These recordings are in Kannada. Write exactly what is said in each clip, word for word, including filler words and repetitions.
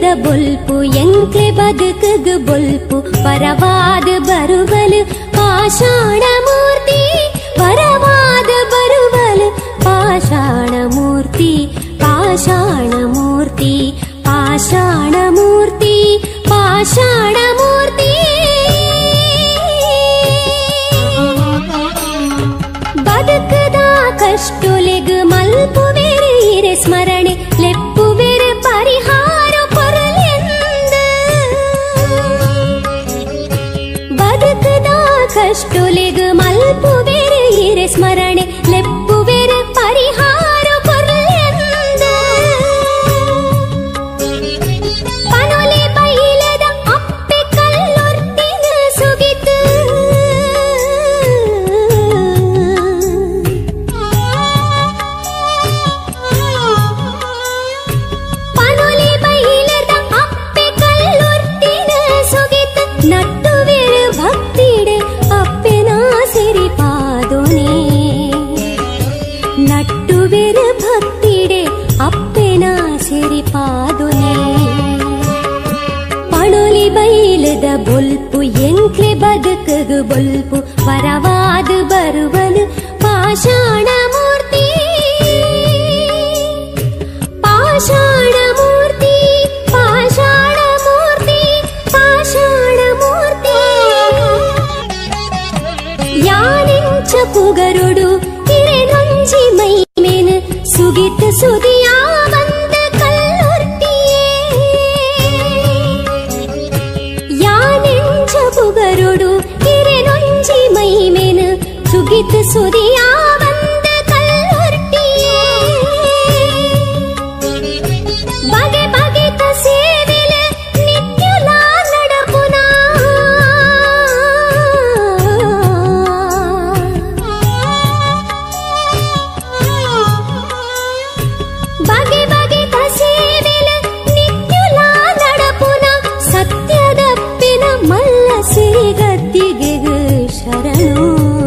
ಬೊಲ್ಪು ಎಂಕ್ಲೆ ಬದುಕುಗು ಬೊಲ್ಪು ಪರವಾದ ಬರುವಲು ಪಾಷಾಣ ಮೂರ್ತಿ ಪರವಾದ ಬರುವಲು ಪಾಷಾಣ ಮೂರ್ತಿ ಪಾಷಾಣ ಮೂರ್ತಿ ಪಾಷಾಣ ಮೂರ್ತಿ ಪಾಷಾಣ ಮೂರ್ತಿ ಬದುಕದ ಕಷ್ಟೊಲೆಗು ಮಲ್ಪುವೆರೆ ಇರೆ ಸ್ಮರಣೆ ಲೆಪ್ಪುವೆರೆ ಪರಿಹಾರ ಕೊರಲೆಂದು ಬದುಕದ ಕಷ್ಟೊಲೆಗು ಮಲ್ಪುವೆರೆ ಇರೆ ಸ್ಮರಣೆ ಲೆಪ್ಪುವೆರೆ ಪರಿಹಾರ ಕೊರಲೆಂದು ಪನೊಲೆ ಬೈಲದ ಅಪ್ಪೆ ಕಲ್ಲೊರ್ತಿನ ಸುಗಿತು ಪನೊಲೆ ಬೈಲದ ಅಪ್ಪೆ ಕಲ್ಲೊರ್ತಿನ ಸುಗಿತು ನಟ್ಟುವೆರು ಭಕ್ತಿಡೆ ಅಪ್ಪೆನ ಸಿರಿಪಾದೊನೆ ನಟ್ಟುವೆರು ಭಕ್ತಿಡೆ ಅಪ್ಪೆನ ಸಿರಿಪಾದೊನೆ ಪಣೊಲಿ ಬೈಲದ ಬೊಲ್ಪು ಎಂಕ್ಲೆ ಬದುಕುಗು ಬೊಲ್ಪು ಪರವಾದ ಬರುವಲು ಪಾಷಾಣ ಮೂರ್ತಿ ಪಾಷಾಣ ಮೂರ್ತಿ ಪಾಷಾಣ ಮೂರ್ತಿ ಪಾಷಾಣ ಮೂರ್ತಿ ಯಾನೆಂಚ ಪುಗರುಡು ಇರೆ ನೊಂಜಿ ಮೈಮೇನು ಸುಗಿತ ಸುದಿಯಾ ಬಂದ ಕಲ್ಲೊರ್ತಿಯೇ ಯಾನೆಂಚ ಪುಗರುಡು ಇರೆ ನೊಂಜಿ ಮೈಮೇನು ಸುಗಿತ ಸುದಿಯಾ ಬಂದ ಕಲ್ಲೊರ್ತಿಯೇ ಬಗೆ ಬಗೆತ ಸೇವೆಲ ನಿತ್ಯುಲ ನಡಪುನ ಬಗೆ ಬಗೆತ ಸೇವೆಲ ನಿತ್ಯುಲ ನಡಪುನ ಸತ್ಯದಪ್ಪಿನ ಮಲ್ಲ ಸಿರಿಗದ್ದಿಗೆ ಶರಣು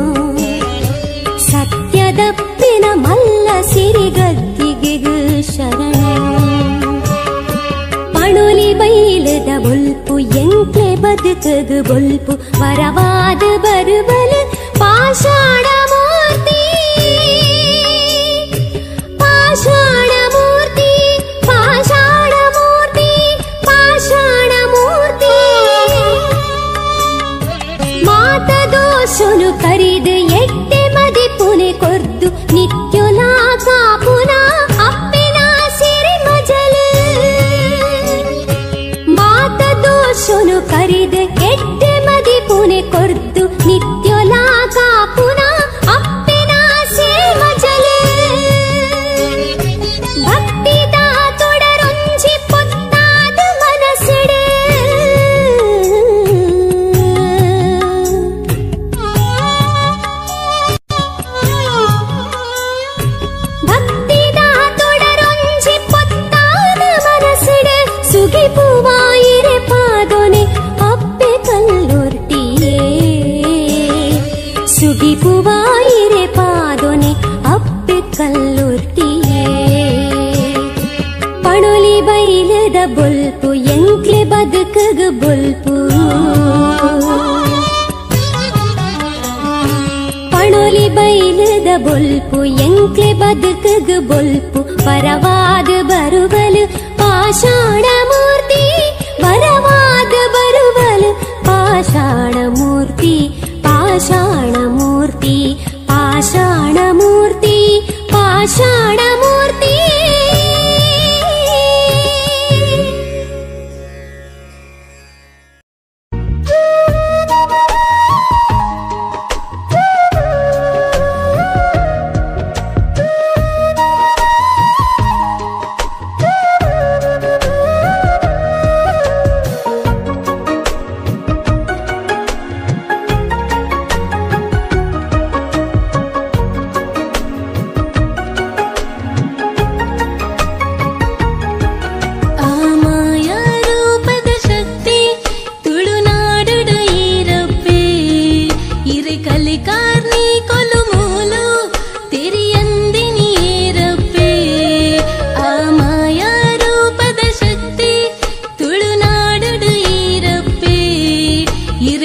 ಸತ್ಯದಪ್ಪಿನ ಮಲ್ಲ ಸಿರಿಗದ್ದಿಗೆ ಶರಣು ಪಣೊಲಿ ಬೈಲದ ಬೊಲ್ಪು ಎಂಕ್ಲೆ ಬದುಕುಗು ಬೊಲ್ಪು ವರವಾದ ಬರುವಲು ಪಾಷಾಣ ಮೂರ್ತಿ ಪಾಷಾಣ ಮೂರ್ತಿ ಪಾಷಾಣ ಮೂರ್ತಿ ಪಾಷಾಣ ಮೂರ್ತಿ ಮಾತ ದೋಷನು ಕರಿದು ಎಟ್ಟೆ ಮದಿ ಪುನೆ ಕೊರ್ದು ನಿತ್ಯುಲ ಕಾಪುನ ಅಪ್ಪಿನ ಸಿರಿ ಮಜಲು ಮಾತ ದೋಷನು ಕರಿದು ಎಟ್ಟೆ ಮದಿ ಪುನೆ ಕೊರ್ದು ನಿತ್ಯುಲ ಕಾಪುನ ಅಪ್ಪಿನ ಸಿರಿ ಮಜಲು ಭಕ್ತಿದ ತೊಡರೊಂಜಿ ಪೊತ್ತಾದ ಮನಸ್ಸಿಡು ಭಕ್ತಿದ ತೊಡರೊಂಜಿ ಪೊತ್ತಾದ ಮನಸ್ಸಿಡು ಸುಗಿಪುವಾಯಿರೆ ಪಾದೊನೆ ಅಪ್ಪೆ ಕಲ್ಲೊರ್ತಿಯೇ ಸುಗಿಪುವಾಯಿರೆ ಪಾದೊನೆ ಅಪ್ಪೆ ಕಲ್ಲೊರ್ತಿಯೇ ಪಣೊಲಿ ಬೈಲದ ಬೊಲ್ಪು ಎಂಕ್ಲೆ ಬದುಕುಗು ಬೊಲ್ಪು ಪಣೊಲಿ ಬೈಲದ ಬೊಲ್ಪು ಎಂಕ್ಲೆ ಬದುಕುಗು ಬೊಲ್ಪು ಪರವಾದ ಬರುವಲು ಪಾಷಾಣ ಮೂರ್ತಿ ಪರವಾದ ಬರುವಲು ಪಾಷಾಣ ಮೂರ್ತಿ ಪಾಷಾಣ ಮೂರ್ತಿ ಪಾಷಾಣ ಮೂರ್ತಿ ಪಾಷಾಣ ಮೂರ್ತಿ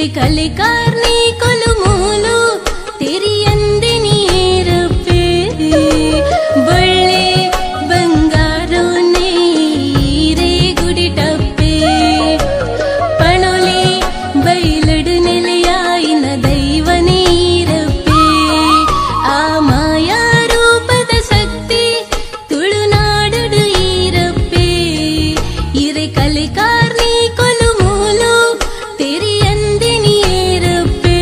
ಇರೆ ಕಲಿಕಾರ್ನಿ ಕೊಲು ಮೂಲು ತೆರಿಯಂದೆ ನೀರಪ್ಪೆ ಬಳ್ಳೆ ಬಂಗಾರು ನೀರೇ ಗುಡಿಟಪ್ಪೆ ಪಣೊಲಿ ಬೈಲಡು ನೆಲೆಯಾಯಿನ ದೈವ ನೀರಪ್ಪೆ ಆ ಮಾಯಾ ರೂಪದ ಶಕ್ತಿ ತುಳುನಾಡುಡು ಈರಪ್ಪೆ ಇರೆ ಕಲಿಕಾರ್ನಿ ಕೊಲು ಮೂಲು ತೆರಿಯಂದೆ ನೀರಪ್ಪೆ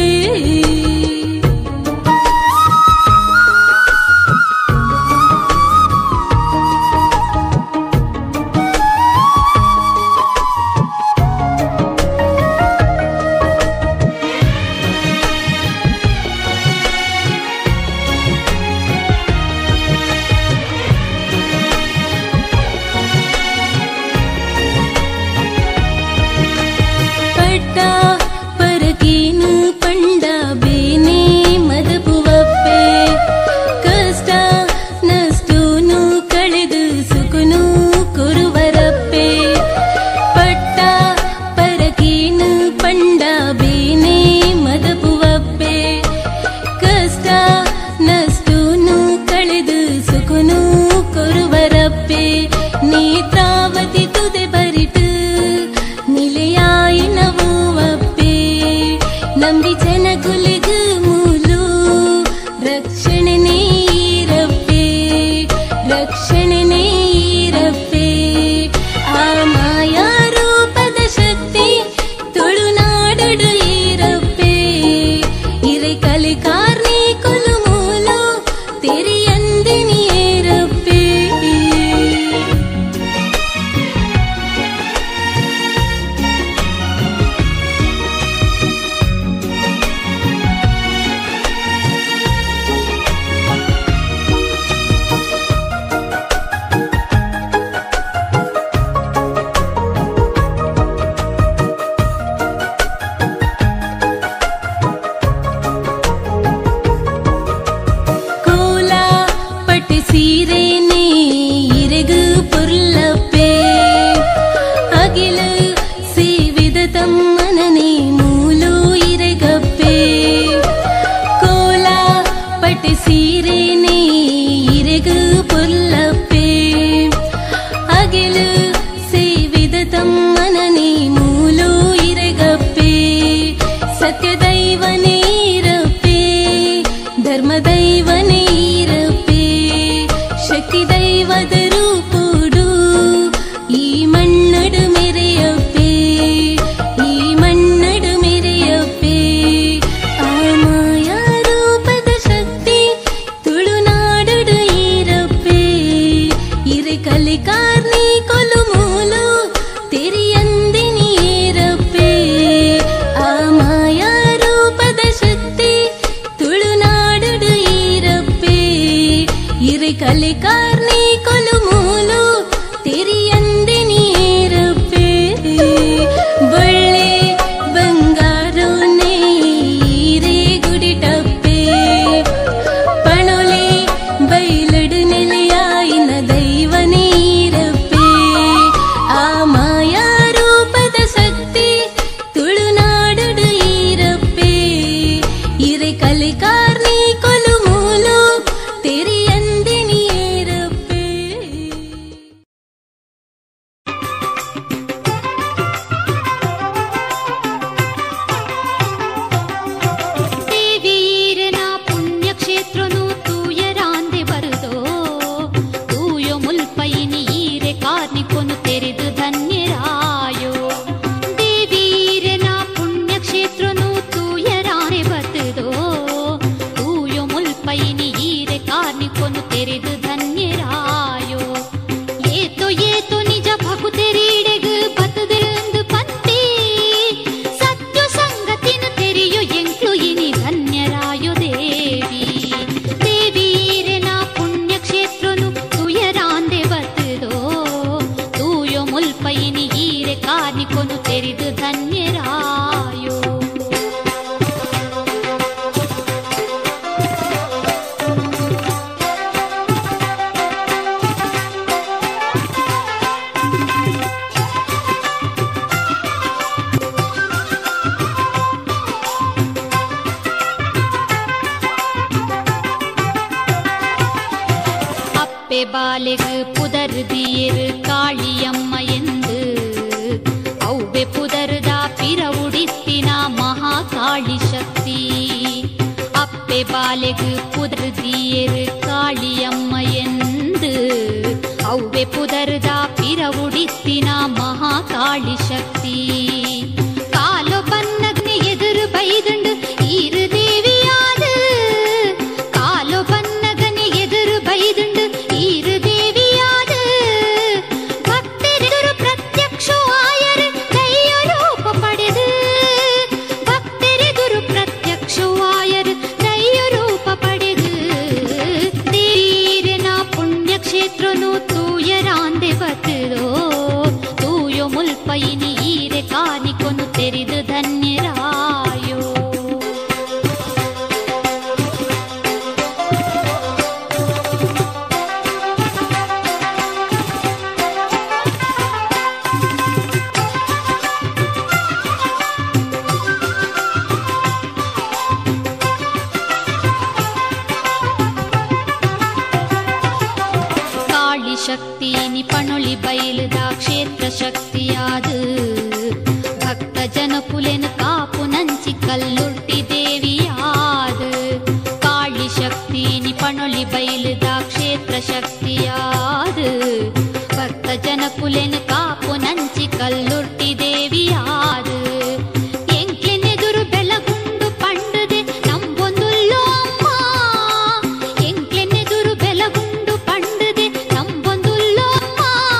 ಪಟ್ಟ ಪರಕೇನು ಪಂಡ ಬೇನೆ ಮದಪುವಪ್ಪೆ ಕಷ್ಟ ನಷ್ಟೂನು ಕಳೆದು ಸುಕುನು ಕೊರುವರಪ್ಪೆ ಪಟ್ಟ ಪರಕೇನು ಪಂಡ ಬೇನೆ ಮದಪುವಪ್ಪೆ ಕಷ್ಟ ನಷ್ಟೂನು ಕಳೆದು ಸುಕುನು ಕೊರುವರಪ್ಪೆ ನೇತ್ರಾವತಿ ತುದೆ ಬರಿಟು ನಿಲೆಯಾಯಿನವು ಅಪ್ಪೆ ನಂಬಿ ಜನಗುಲಿಗು ಮೂಲು ರಕ್ಷಣೆ ನೀರಪ್ಪೆ ರಕ್ಷಣೆ ನೀರಪ್ಪೆ ಆ ಮಾಯಾ ರೂಪದ ಶಕ್ತಿ ತುಳುನಾಡುಡು ಈರಪ್ಪೆ ಇರೆ ಕಲಿಕಾರ್ನಿ ಕೊಲು ಮೂಲು ತೆರಿಯಂದೆ ನೀರಪ್ಪೆ ಕೋಲ ಪಟ್ಟಿ ಸೀರೆನೆ ಇರೆಗು ಪುರ್ಲಪ್ಪೆ ಅಗಿಲು ಸೇವಿದ ತಮ್ಮನನೆ ಮೂಲು ಇರೆಗಪ್ಪೆ ಕೋಲ ಪಟ್ಟಿ ಸೀರೆನೆ ಇರೆಗು ಪುರ್ಲಪ್ಪೆ ಅಗಿಲು ಸೇವಿದ ತಮ್ಮನನೆ ಮೂಲು ಇರೆಗಪ್ಪೆ ಸತ್ಯ ದೈವ ನೀರಪ್ಪೆ ಧರ್ಮ ದೈವ ನೀರಪ್ಪೆ ಶಕ್ತಿ ದೈವದ ರೂಪುಡು ಈ ಮಣ್ಣಡು ಮೆರೆಯಪ್ಪೆ ಈ ಮಣ್ಣಡು ಮೆರೆಯಪ್ಪೆ ಆ ಮಾಯಾ ರೂಪದ ಶಕ್ತಿ ತುಳುನಾಡುಡು ಈರಪ್ಪೆ ಇರೆ ಕಲಿಕಾರ್ನಿ ಕೊಲು ಮೂಲು ತೆರಿಯಂದೆ ನೀರಪ್ಪೆ ಆ ಮಾಯಾ ರೂಪದ ಅಪ್ಪೆ ಬಾಲೆಗು ಪುದರ್ ದಿಯರು ಕಾಳಿಯಮ್ಮ ಎಂದು ಅವ್ವೆ ಪುದರ್ದ ಪಿರ ಉಡಿಸ್ತಿನ ಮಹಾಕಾಳಿ ಶಕ್ತಿ. ಅಪ್ಪೆ ಬಾಲೆಗು ಪುದರ್ ದಿಯರು ಕಾಳಿಯಮ್ಮ ಎಂದು ಅವ್ವೆ ಪುದರ್ದ ಪಿರ ಉಡಿಸ್ತಿನ ಮಹಾಕಾಳಿ ಶಕ್ತಿ. ಕಾಲು ಬನ್ನಗ್ನೆ ಎದುರು ಬೈದುಂಡು ಈರು ದೇವಿಯಾದ ಕಾಲು ಬನ್ನಗನೆ ಎದುರು ಬೈದುಂಡು ಈರು ದೇವಿಯಾದ ಭಕ್ತರೆದುರು ಪ್ರತ್ಯಕ್ಷ ಆಯರು ದೈವ ರೂಪ ಪಡೆದು ಭಕ್ತರೆದುರು ಪ್ರತ್ಯಕ್ಷ ಆಯರು ದೈವ ರೂಪ ಪಡೆದು ದೇವಿರನ ಪುಣ್ಯಕ್ಷೇತ್ರನು ತೂಯರಾಂದೆ ಬತ್ತದೋ ತೂಯೋ ಮುಲ್ಪೈನಿ ಈರೆ ಕಾನಿಕೊನು ತೆರೆದು ಧನ್ಯರಾಯೋ. ಕಾಳಿ ಶಕ್ತಿ ನಿಪಣೊಳಿ ಬಯಲುದ ಕ್ಷೇತ್ರ ಶಕ್ತಿಯಾದ ಭಕ್ತ ಜನಕುಲೆನು ಕಾಪು ನಂಚಿ ಕಲ್ಲುರ್ಟಿ ದೇವಿಯಾದ. ಕಾಳಿ ಶಕ್ತಿ ನಿಪಣೊಳಿ ಬಯಲುದ ಕ್ಷೇತ್ರ ಶಕ್ತಿಯಾದ ಭಕ್ತ ಜನಕುಲೆನು ಕಾಪು ನಂಚಿ ಕಲ್ಲುರ್ಟಿ ದೇವಿಯಾದ. ಎಂಕ್ಲೆನೆದುರು ಬೆಳಗುಂಡು ಪಂಡದೆ ನಂಬೊಂದುಲ್ಲೋ ಅಮ್ಮ ಎಂಕ್ಲೆನೆದುರು ಬೆಳಗುಂಡು ಪಂಡದೆ ನಂಬೊಂದುಲ್ಲೋ ಅಮ್ಮ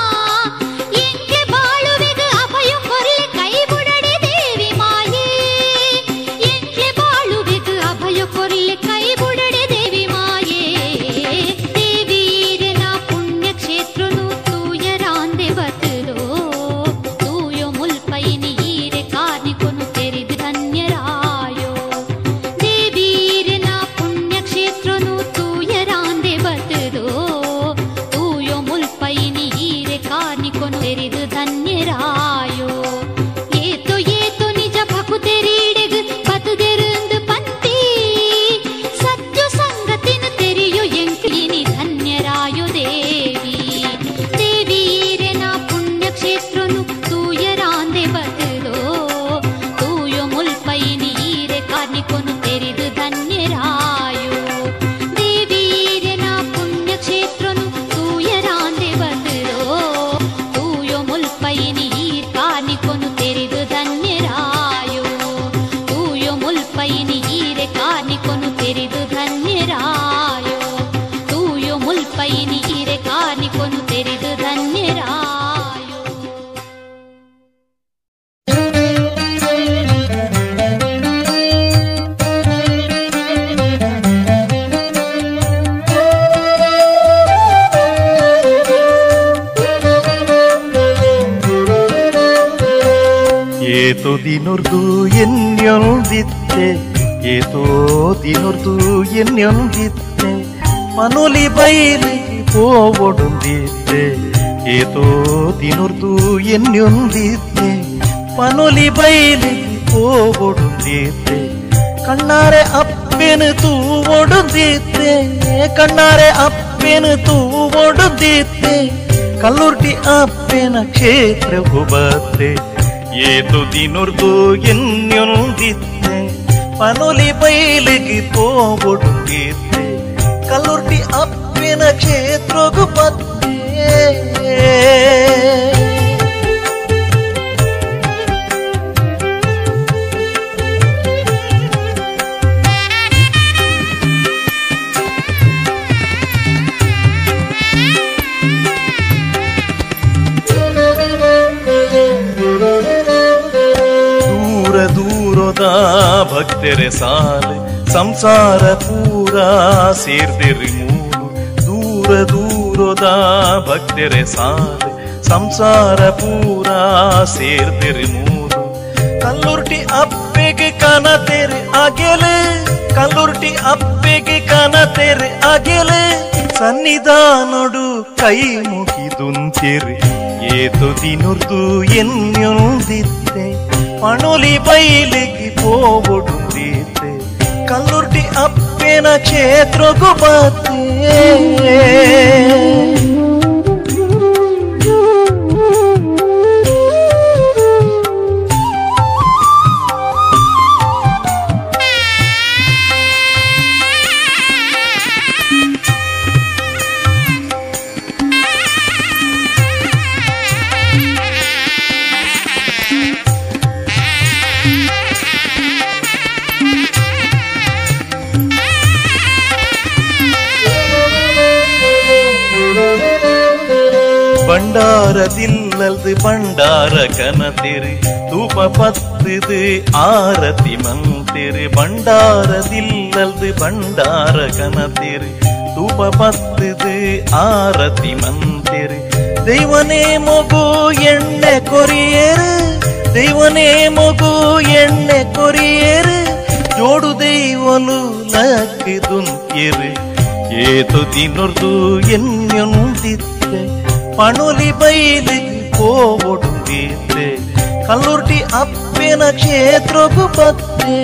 ಎಂಕ್ಲೆ ಬಾಳುವೆಗು ಅಭಯ ಕೊರ್ಲೆ ಕೈ ಬುಡಡೆ ದೇವಿ ಮಾಯೇ ಎಂಕ್ಲೆ ಬಾಳುವೆಗು ಅಭಯ ಕೊರ್ಲೆ ಕೈ ಬುಡಡೆ ದೇವಿ ಮಾಯೇ. ದೇವೀರನ ಪುಣ್ಯಕ್ಷೇತ್ರನು ತೂಯರಾಂದೆ ಬತ್ತದೋ ತೂಯೋ ಮುಲ್ಪೈನಿ ಈರೆ ಕಾರ್ನಿಕೊನು ತೆರೆದು ಧನ್ಯರಾಯೋ. ದೇವೀರನ ಪುಣ್ಯಕ್ಷೇತ್ರನು ತೂಯರಾಂದೆ ಬತ್ತದೋ ತೂಯೋ ಮುಲ್ಪೈನಿ ಈರೆ ಕಾರ್ನಿಕೊನು ತೆರೆದು ಧನ್ಯರಾಯೋ. ಏತೋ ಏತೋ ನಿಜ ಭಕುತೆರೀಡೆಗು ಬತುದೆರುಂದು ಪಂತಿ ಸತ್ಯ ಸಂಗತಿನ ತೆರೆಯೋ ಎಂಕ್ಲಿನಿ ಧನ್ಯರಾಯೋ ದೇವಿ. ದೇವೀರನ ಪುಣ್ಯಕ್ಷೇತ್ರನು ತೂಯರಾಂದೆ ಬತ್ತದೋ ತೂಯೋ ಮುಲ್ಪೈನಿ ಈರೆ ಕಾರ್ನಿಕೊನು ತೆರೆದು ಧನ್ಯರಾಯೋ. ದೇವೀರನ ಪುಣ್ಯಕ್ಷೇತ್ರನು ತೂಯರಾಂದೆ ಬತ್ತದೋ ತೂಯೋ ಮುಲ್ಪೈನಿ ಈರ್ ಕಾರ್ನಿಕೊನು ತೆರೆದು ಧನ್ಯರಾಯೋ. ತೂಯೋ ಮುಲ್ಪೈನಿ ಈರೆ ಕಾರ್ನಿಕೊನು ತೆರೆದು ಧನ್ಯರಾಯೋ. ತೂಯೋ ಮುಲ್ಪೈನಿ ಈರೆ ಕಾರ್ನಿಕೊನು ತೆರೆದು ಧನ್ಯರಾಯೋ. ಏತೋ ದಿನುರ್ದು ಎನ್ಯೊಂದಿತ್ತೆ ಏತೋ ದಿನುರ್ದು ಎನ್ಯೊಂದಿತ್ತೆ ಮನುಲಿ ಬೈಲಿಗೆ ಪೋವೊಡುಂದಿತ್ತೆ ಏತೋ ದಿನುರ್ದು ಎನ್ಯೊಂದಿತ್ತೆ ಮನುಲಿ ಬೈಲಿಗೆ ಪೋವೊಡುಂದಿತ್ತೆ ಕಣ್ಣಾರೆ ಅಪ್ಪೆನು ತೂವೊಡುಂದಿತ್ತೆ ಕಣ್ಣಾರೆ ಅಪ್ಪೆನು ತೂವೊಡುಂದಿತ್ತೆ ಕಲ್ಲುರ್ಟಿ ಅಪ್ಪೆನ ಕ್ಷೇತ್ರವು ಬತ್ತೆ ಏತು ದಿನುರ್ದು ಎನ್ಯೊಂದಿತ್ತೆ ಪನುಲಿ ಬೈಲಿಗೆ ಪೋವೊಡುಂದಿತ್ತೆ ಕಲ್ಲುರ್ಟಿ ಅಪ್ಪಿನ ಕ್ಷೇತ್ರಗೂ ಬತ್ತೆ. ಭಕ್ತರೆ ಸಾಲೆ ಸಂಸಾರ ಪೂರ ಸೇರ್ದಿರಿ ಮೂಲು ದೂರ ದೂರದ ಭಕ್ತರೆ ಸಾಲೆ ಸಂಸಾರ ಪೂರ ಸೇರ್ದಿರಿ ಮೂಲು ಕಲ್ಲುರ್ಟಿ ಅಪ್ಪೆಗೆ ಕನ ತೆರೆ ಅಗೆಲೆ ಕಲ್ಲುರ್ಟಿ ಅಪ್ಪೆಗೆ ಕನ ತೆರೆ ಅಗೆಲೆ ಸನ್ನಿಧಾನೊಡು ಕೈ ಮುಗಿದುಂತಿರಿ ಏತು ದಿನುರ್ದು ಎನ್ಯೊಂದಿತ್ತೆ ಪಣುಲಿ ಬೈಲಿಗೆ ಪೋವೊಡುಂದಿತ್ತೆ ಕಲ್ಲುರ್ಟಿ ಅಪ್ಪೆನ ಕ್ಷೇತ್ರಗೂ ಬತ್ತೆ. பண்டாரதில்லது பண்டார கனதிரு தூப பத்துது ஆரதி மந்திரு பண்டாரதில்லது பண்டார கனதிரு தூப பத்துது ಆರತಿ ಮಂದಿರು ದೈವನೇ ಮಗು ಎಣ್ಣೆ ಕೊರಿಯರು ದೈವನೇ ಮಗು ಎಣ್ಣೆ ಕೊರಿಯರು ಜೋಡು ದೈವಲು ಲಕ್ಕಿದುಂತಿರು ಏತು ದಿನೊರ್ದು ಎನ್ಯೊಂದಿತ್ತೆ ಪಣುಲಿ ಬೈಲಿ ಕೋವೊಡುಂದಿತ್ತೆ ಕಲ್ಲುರ್ಟಿ ಅಪ್ಪೆನ ಕ್ಷೇತ್ರಗೂ ಬತ್ತೆ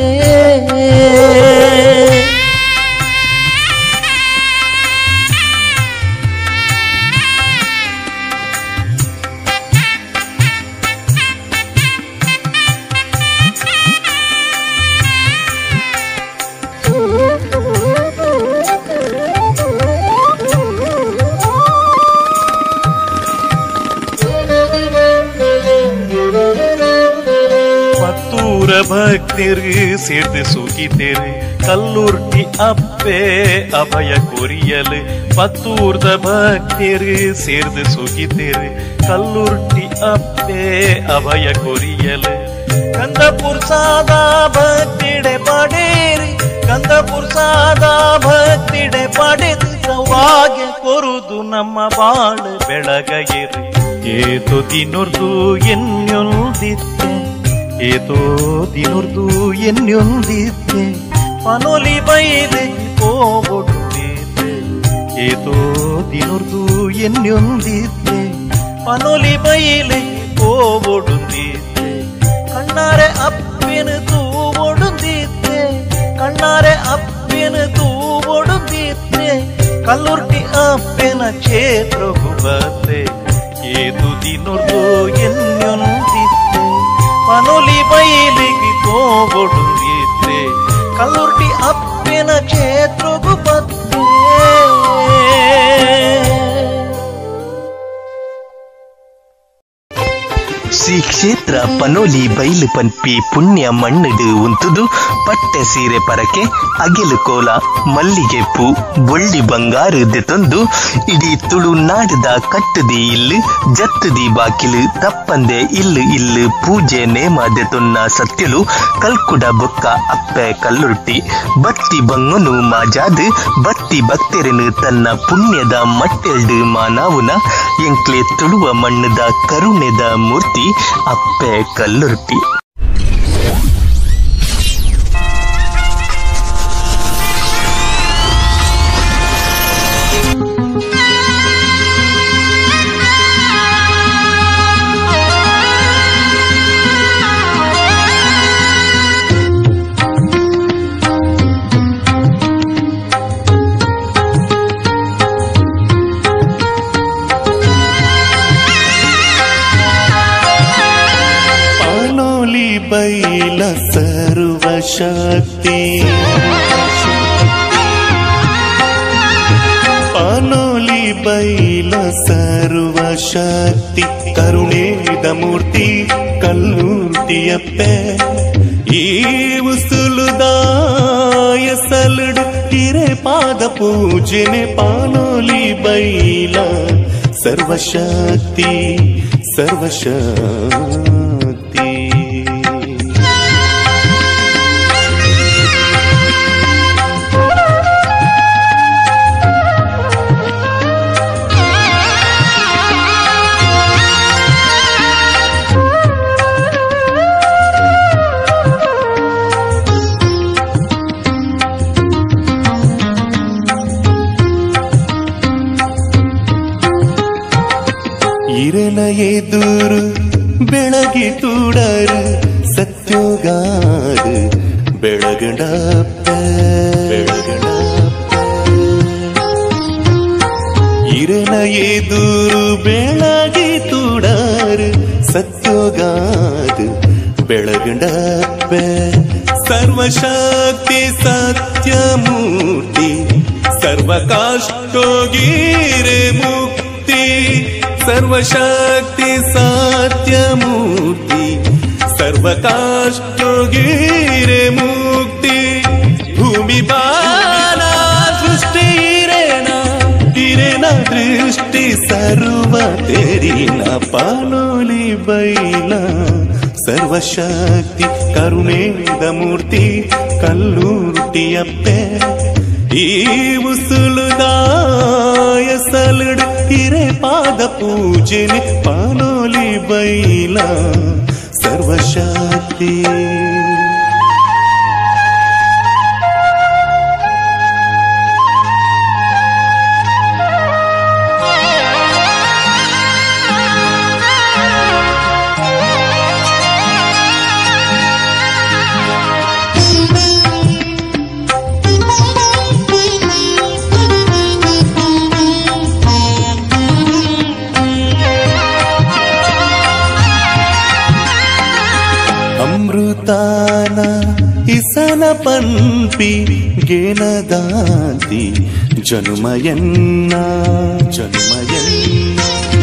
ಭಕ್ತಿರು ಸೇರ್ದು ಸುಖಿತೇರು ಕಲ್ಲುರ್ಟಿ ಅಪ್ಪೆ ಅಭಯ ಕೊರಿಯಲು ಪತ್ತೂರ್ದ ಭಕ್ತಿರು ಸೇರ್ದು ಸುಖಿತೇರು ಕಲ್ಲುರ್ಟಿ ಅಪ್ಪೆ ಅಭಯ ಕೊರಿಯಲು ಕಂದಪುರ್ ಸಾದಾ ಭಕ್ತಿಡೆ ಪಡೇರಿ ಕಂದಪುರ್ ಸಾದಾ ಭಕ್ತಿಡೆ ಪಡೆದು ಸೌಭಾಗ್ಯ ಕೊರುದು ನಮ್ಮ ಬಾಳು ಬೆಳಗಗಿರಿ ಏತು ದಿನೊರ್ದು ಎನ್ಯೊಂದಿತ್ತೆ ಏತೋ ದಿನೊರ್ದು ಎನ್ಯೊಂದಿತ್ತೆ ಪನೊಲಿ ಬೈಲಿ ಹೋಗೊಡುತ್ತಿದ್ದೆ ಏತೋ ದಿನೊರ್ದು ಎನ್ಯೊಂದಿತ್ತೆ ಪನೊಲಿ ಬೈಲಿ ಹೋಗೊಡುತ್ತಿದ್ದೆ ಕಣ್ಣಾರೆ ಅಪ್ಪಿನ ತೂವೊಡುತ್ತಿದ್ದೆ ಕಣ್ಣಾರೆ ಅಪ್ಪಿನ ತೂವೊಡುತ್ತಿದ್ದೆ ಕಲ್ಲುರ್ಟಿ ಅಪ್ಪಿನ ಕ್ಷೇತ್ರಗೂ ಬತ್ತೆ ಏತು ದಿನೊರ್ದು ಎನ್ಯೊಂದಿತ್ತೆ ಪನೊಲಿ ಬೈಲಿಗೆ ಹೋಗೊಡುತ್ತಿದ್ದೆ ಕಲ್ಲುರ್ಟಿ ಅಪ್ಪಿನ ಕ್ಷೇತ್ರಗೂ ಬತ್ತೆ ಶ್ರೀ ಕ್ಷೇತ್ರ ಪನೋಲಿ ಬೈಲು ಪನ್ಪಿ ಪುಣ್ಯ ಮಣ್ಣಡು ಉಂತುದು ಪಟ್ಟೆ ಸೀರೆ ಪರಕೆ ಅಗೆಲು ಕೋಲ ಮಲ್ಲಿಗೆ ಪೂ ಬೊಳ್ಳಿ ಬಂಗಾರು ದೆತೊಂದು ಇಡೀ ತುಳು ನಾಡದ ಕಟ್ಟದಿ ಇಲ್ಲು ಜತ್ತದಿ ಬಾಕಿಲು ತಪ್ಪಂದೆ ಇಲ್ಲು ಇಲ್ಲು ಪೂಜೆ ನೇಮ ದೆತೊನ್ನ ಸತ್ಯಲು ಕಲ್ಕುಡ ಬೊಕ್ಕ ಅಪ್ಪೆ ಕಲ್ಲುರ್ಟಿ ಬತ್ತಿ ಬಂಗನು ಮಾಜಾದು ಬತ್ತಿ ಭಕ್ತರನು ತನ್ನ ಪುಣ್ಯದ ಮಟ್ಟೆಲ್ಡು ಮಾನಾವುನ ಎಂಕ್ಲೆ ತುಳುವ ಮಣ್ಣದ ಕರುಣೆದ ಮೂರ್ತಿ ಅಪ್ಪೆ ಕಲ್ಲುರ್ಟಿ. ಬೈಲ ಸರ್ವಶಕ್ತಿ ಪನೋಲಿ ಬೈಲ ಸರ್ವಶಕ್ತಿ ಕರುಣೇದ ಮೂರ್ತಿ ಕಲ್ಲೂರ್ತಿಯಪ್ಪೆ ಈ ಉಸುಲುದಾಯ ಸಲುಡು ತಿರೆ ಪಾದ ಪೂಜನೆ ಪಾನೋಲಿ ಬೈಲ ಸರ್ವಶಕ್ತಿ ಸರ್ವಶಕ್ತಿ. ಇರನ ಎದುರು ಬೆಳಗಿ ತೂಡರು ಸತ್ಯೋಗಾದು ಬೆಳಗಡಪ್ಪ ಬೆಳಗಡಪ್ಪ ಇರನ ಎದುರು ಬೆಳಗಿ ತೂಡರು ಸತ್ಯೋಗಾದು ಬೆಳಗಡಪ್ಪ ಸರ್ವಶಕ್ತಿ ಸತ್ಯಮೂರ್ತಿ ಸರ್ವಕಾಷ್ಟೋಗೀರೆ ಮುಕ್ತಿ ಸರ್ವಶಕ್ತಿ ಸತ್ಯಮೂರ್ತಿ ಸರ್ವಕಾಷ್ಟೋಗೀರೆ ಮುಕ್ತಿ ಭೂಮಿ ಬಾಲ ಸೃಷ್ಟಿ ಇರೇನ ಇರೇನ ದೃಷ್ಟಿ ಸರ್ವ ದೇವ ತೇರಿನ ಪಾನೋಲಿ ಬೈಲ ಸರ್ವಶಕ್ತಿ ಕರುಣೇದ ಮೂರ್ತಿ ಕಲ್ಲೂರುಟಿಯಪ್ಪೆ ಈ ಉಸುಳುದಾಯ ಸಲುಡು ಹಿರೆ ಪಾದ ಪೂಜೆನೆ ಪಾನೋಲಿ ಬೈಲ ಸರ್ವಶಕ್ತಿ ಅಮೃತಾನ ಇಸನ ಪನ್ಪಿ ಗೆನದಾಂತಿ ಜನುಮಯನ್ನ ಜನುಮಯನ್ನ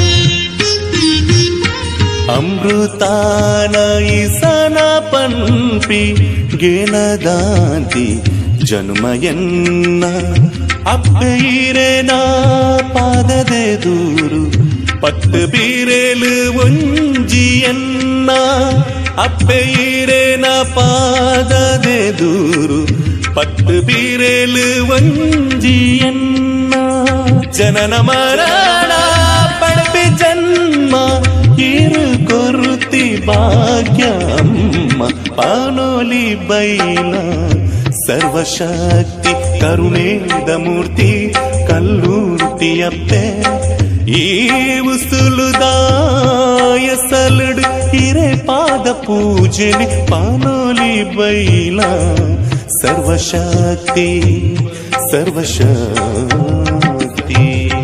ಅಮೃತಾನ ಇಸನ ಪನ್ಪಿ ಗೆನದಾಂತಿ ಜನುಮಯನ್ನ ಅಪ್ಪೈರೆನ ಪಾದದೆ ದೂರು ಪತ್ತು ಬೀರೇಲು ಒಂಜಿಯನ್ನ ಅಪ್ಪೆಯಿರೇನ ಪಾದದೆ ದೂರು ಪತ್ತು ಬೀರೇಲು ಒಂಜಿಯನ್ನ ಜನನ ಮರಣ ಪಡಪಿ ಜನ್ಮ ಇರು ಕೊರುತಿ ಭಾಗ್ಯ ಅಮ್ಮ ಪಾನೋಲಿ ಬೈಲ ಸರ್ವಶಕ್ತಿ ಕರುಣೇದ ಮೂರ್ತಿ ಕಲ್ಲೂರುತಿಯಪ್ಪೆ ಈ ಉಸುಳುದಾಯ ಸಲುಡು ಹಿರೆ ಪಾದ ಪೂಜೆನೆ ಪಾನೋಲಿ ಬೈಲ ಸರ್ವಶಕ್ತಿ ಸರ್ವಶಕ್ತಿ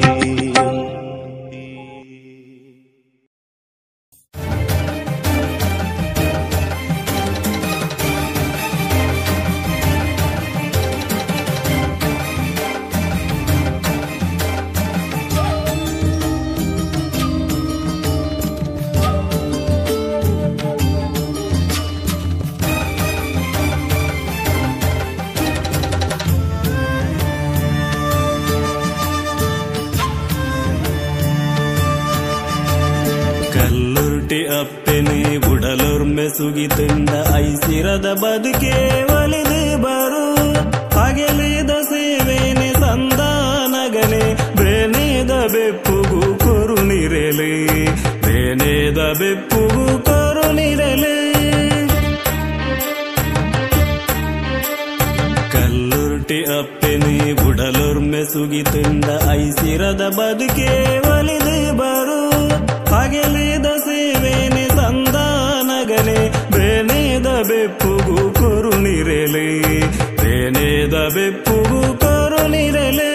ಅಪ್ಪೆನೆ ಬುಡಲೊರ್ಮೆ ಸುಗಿತುಂಡ ಐಸಿರದ ಬದುಕೆ ಒಲಿದು ಬರು ಹಗೆಲಿದ ಸೇವೆನೆ ಸಂದಾನಗನೆ ಬೇನೆದ ಬೆಪ್ಪುಗು ಕೊರುನಿರಲಿ ಬೇನೆದ ಬೆಪ್ಪುಗು ಕೊರುನಿರಲಿ ಕಲ್ಲುರ್ಟಿ ಅಪ್ಪೆನೆ ಬುಡಲೊರ್ಮೆ ಸುಗಿತುಂಡ ಐಸಿರದ ಬದುಕೆ ಒಲಿದು ಬರು ಹಗೆಲಿದ ಸೇವೆನೆ ಸಂದಾನಗನೆ ಬೇನೆದ ಬೆಪ್ಪುಗು ಕೊರುನಿರಲಿ ಬೇನೆದ ಬೆಪ್ಪುಗು ಕೊರುನಿರಲಿ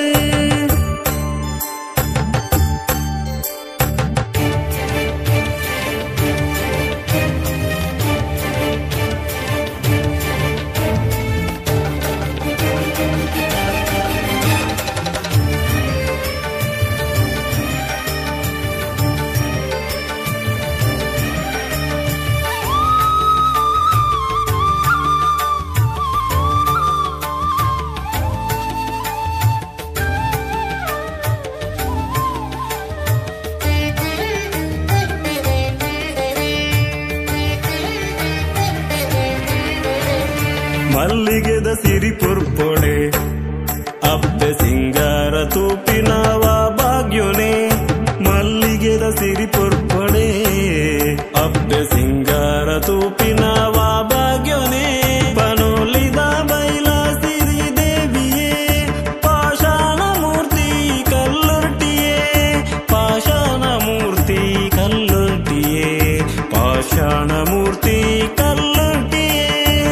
ಮಲ್ಲಿಗೆದ ಸಿರಿ ಪುರ್ಪೊಡೆ ಅಬ್ಬೆ ಸಿಂಗಾರ ತೂಪಿನವ ಭಾಗ್ಯೊನೆ ಮಲ್ಲಿಗೆದ ಸಿರಿ ಪುರ್ಪೊಡೆ ಅಬ್ಬೆ ಸಿಂಗಾರ ತೂಪಿನವ ಭಾಗ್ಯೊನೆ ಪನೋಲಿದ ಬೈಲ ಸಿರಿ ದೇವಿಯೇ ಪಾಷಾಣ ಮೂರ್ತಿ ಕಲ್ಲುರ್ಟಿಯೇ ಪಾಷಾಣ ಮೂರ್ತಿ ಕಲ್ಲುರ್ಟಿಯೇ ಪಾಷಾಣ ಮೂರ್ತಿ ಕಲ್ಲುರ್ಟಿಯೇ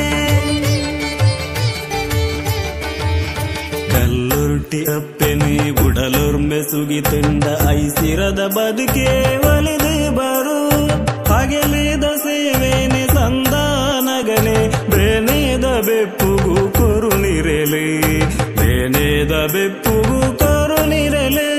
ಕಲ್ಲುರ್ಟಿ ಅಪ್ಪೆನೆ ಬುಡಲೊರ್ಮೆ ಸುಗಿತುಂಡ ಐಸಿರದ ಬದುಕೆ ಒಲಿದು ಬರು ಹಗೆಲಿದ ಸೇವೆನೆ ಸಂದಾನಗನೆ ಬೇನೆದ ಬೆಪ್ಪುಗು ಕೊರುನಿರಲಿ ಬೇನೆದ ಬೆಪ್ಪುಗು ಕೊರುನಿರಲಿ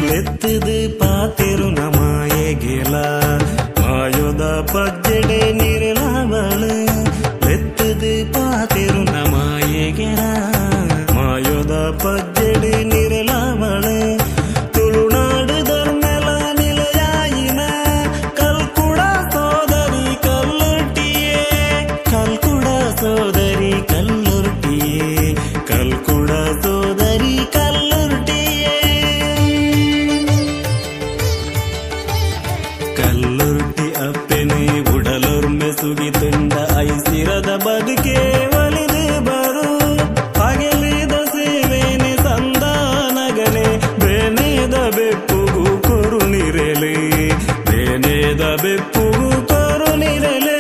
ಲೆತ್ತದು ಪಾತೆರು ನಮಾಯೆ ಗೆಲ ಮಾಯೋದ ಪಜ್ಜಡೆ ನಿರಳವಳು ಲೆತ್ತದು ಪಾತೆರು ನಮಾಯೆ ಗೆಲ ಮಾಯೋದ ಪಜ್ಜಡೆ ನಿರಳವಳು ತುಳುನಾಡು ಧರ್ಮೆಲ ನಿಲಯಾಯಿನ ಕಲ್ಕುಡ ಸೋದರಿ ಕಲ್ಲುರ್ಟಿಯೇ ಕಲ್ಕುಡ ಸೋದರಿ ಕಲ್ಲುರ್ಟಿಯೇ ಕಲ್ಕುಡ ಸೋದರಿ ಕಲ್ಲುರ್ಟಿಯೇ ಕಲ್ಲುರ್ಟಿ ಅಪ್ಪೆನೆ ಉಡಲೊರ್ಮೆ ಸುಗಿತುಂಡ ಐಸಿರದ ಬದುಕೆ ಒಲಿದು ಬರು ಹಗಲಿದ ಸೇವೆನೆ ಸಂದಾನಗನೆ ಬೇನೆದ ಬೆಪ್ಪುಗು ಕೊರು ನಿರಲೆ ಬೇನೆದ ಬೆಪ್ಪುಗು ಕೊರು ನಿರಲೆ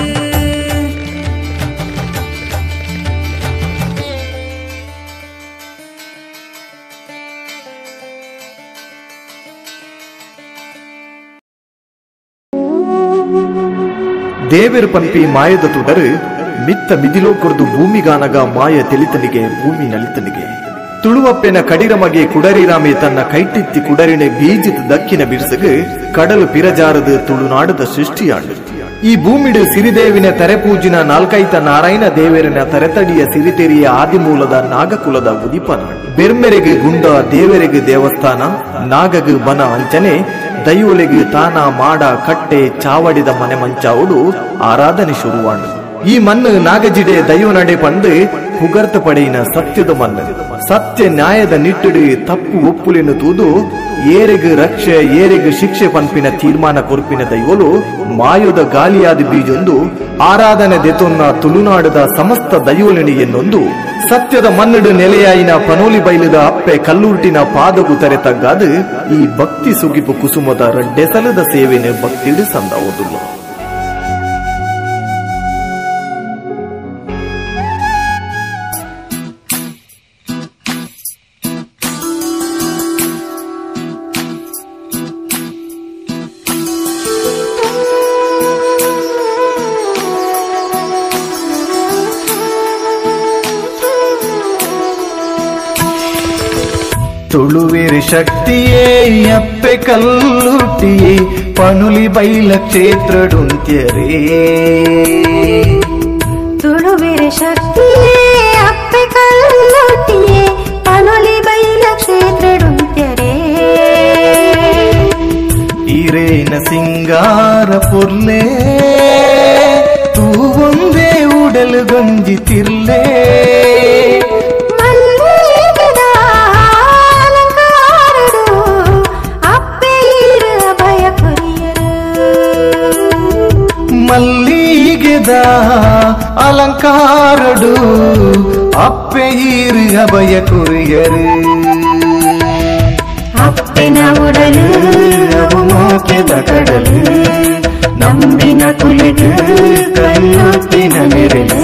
ದೇವೇರು ಪಂಪಿ ಮಾಯದ ತುಡರು ಮಿತ್ತ ಮಿದಿಲೋ ಕೊರ್ದು ಭೂಮಿಗಾನಗ ಮಾಯ ತಿಳಿತನಿಗೆ ಭೂಮಿ ನಲಿತನಿಗೆ ತುಳುವಪ್ಪೆನ ಕಡಿರಮಗೆ ಕುಡರಿರಾಮೆ ತನ್ನ ಕೈಟಿತ್ತಿ ಕುಡರಿನೆ ಬೀಜಿತ ದಕ್ಕಿನ ಬಿರ್ಸಗು ಕಡಲು ಪಿರಜಾರದು ತುಳುನಾಡದ ಸೃಷ್ಟಿಯಾಂಡು ಈ ಭೂಮಿಡು ಸಿರಿದೇವಿನ ತೆರೆಪೂಜಿನ ನಾಲ್ಕೈತ ನಾರಾಯಣ ದೇವರಿನ ತೆರೆತಡಿಯ ಸಿರಿತೆರಿಯ ಆದಿಮೂಲದ ನಾಗಕುಲದ ಉದಿಪನ ಬೆರ್ಮೆರೆಗೆ ಗುಂಡ ದೇವರೆಗೆ ದೇವಸ್ಥಾನ ನಾಗಗು ಬನ ಅಂಚನೆ ದೈವಲೆಗೆ ತಾನ ಮಾಡ ಕಟ್ಟೆ ಚಾವಡಿದ ಮನೆ ಮಂಚಾವುಡು ಆರಾಧನೆ ಶುರುವಾಂಡು ಈ ಮಣ್ಣು ನಾಗಜಿಡೆ ದೈವ ನಡೆ ಪಂದು ಹುಗರ್ತ ಪಡೆಯಿನ ಸತ್ಯದ ಮಣ್ಣು ಸತ್ಯ ನ್ಯಾಯದ ನಿಟ್ಟುಡು ತಪ್ಪು ಒಪ್ಪುಲಿನ ತೂದು ಏರೆಗು ರಕ್ಷೆ ಏರೆಗು ಶಿಕ್ಷೆ ಪಂಪಿನ ತೀರ್ಮಾನ ಕೊರ್ಪಿನ ದೈವಲು ಮಾಯುದ ಗಾಲಿಯಾದ ಬೀಜೊಂದು ಆರಾಧನೆ ದೆತೊನ್ನ ತುಳುನಾಡದ ಸಮಸ್ತ ದೈವಲಿಣಿ ಎನ್ನೊಂದು ಸತ್ಯದ ಮನ್ನಡು ನೆಲೆಯಾಯಿನ ಪನೋಲಿ ಬೈಲದ ಅಪ್ಪೆ ಕಲ್ಲೂರ್ಟಿನ ಪಾದಗು ತೆರೆತಗ್ಗಾದ ಈ ಭಕ್ತಿ ಸುಗಿಪು ಕುಸುಮದ ರಡ್ಡೆಸಲದ ಸೇವೆನೆ ಭಕ್ತಿಡು ಸಂದ ಓದುಲ್ಲ ತುಳುವೇರಿ ಶಕ್ತಿಯೇ ಅಪ್ಪೆ ಕಲ್ಲುಟ್ಟಿಯೇ ಪನುಲಿ ಬೈಲ ಕ್ಷೇತ್ರಡುಂತ್ಯರೇ ತುಳುವೇರಿ ಶಕ್ತಿಯೇ ಅಪ್ಪೆ ಕಲ್ಲುಟ್ಟಿಯೇ ಪನುಲಿ ಬೈಲ ಕ್ಷೇತ್ರಡುಂತ್ಯರೇ ಈರೇನ ಸಿಂಗಾರ ಪೊರ್ಲೆ ತೂವೊಂದೇ ಉಡಲು ಗಂಜಿತಿರ್ಲೇ ಮಲ್ಲಿಗೆದ ಅಲಂಕಾರಡು ಅಪ್ಪೆ ಈರು ಅಭಯ ಕುರಿಯರು ಅಪ್ಪೆನ ಉಡಲು ಅವು ಮೋಕೆದ ಕಡಲು ನಂಬಿನ ಕುಲಿಗೆ ಕಲ್ಲುತ್ತಿನ ನೆರಳು